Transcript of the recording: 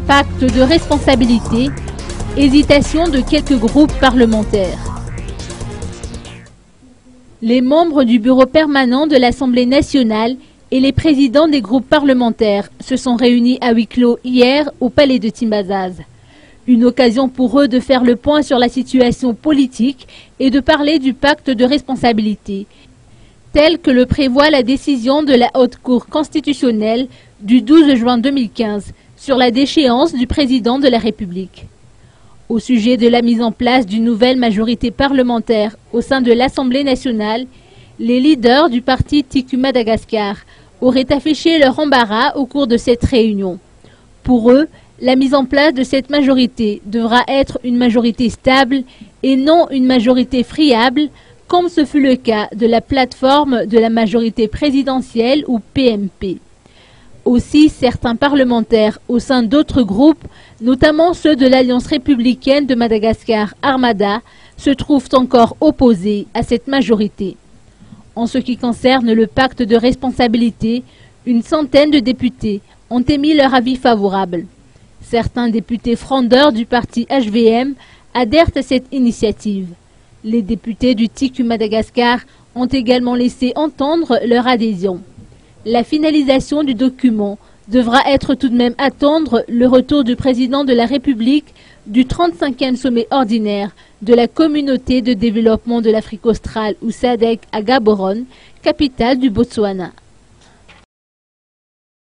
Pacte de responsabilité, hésitation de quelques groupes parlementaires. Les membres du bureau permanent de l'Assemblée nationale et les présidents des groupes parlementaires se sont réunis à huis clos hier au palais de Timbazaz. Une occasion pour eux de faire le point sur la situation politique et de parler du pacte de responsabilité, tel que le prévoit la décision de la Haute Cour constitutionnelle du 12 juin 2015 sur la déchéance du président de la République. Au sujet de la mise en place d'une nouvelle majorité parlementaire au sein de l'Assemblée nationale, les leaders du parti TICU Madagascar auraient affiché leur embarras au cours de cette réunion. Pour eux, la mise en place de cette majorité devra être une majorité stable et non une majorité friable, comme ce fut le cas de la plateforme de la majorité présidentielle ou PMP. Aussi, certains parlementaires au sein d'autres groupes, notamment ceux de l'Alliance républicaine de Madagascar, Armada, se trouvent encore opposés à cette majorité. En ce qui concerne le pacte de responsabilité, une centaine de députés ont émis leur avis favorable. Certains députés frondeurs du parti HVM adhèrent à cette initiative. Les députés du TICU Madagascar ont également laissé entendre leur adhésion. La finalisation du document devra être tout de même attendre le retour du président de la République du 35e sommet ordinaire de la communauté de développement de l'Afrique australe ou SADC à Gaborone, capitale du Botswana.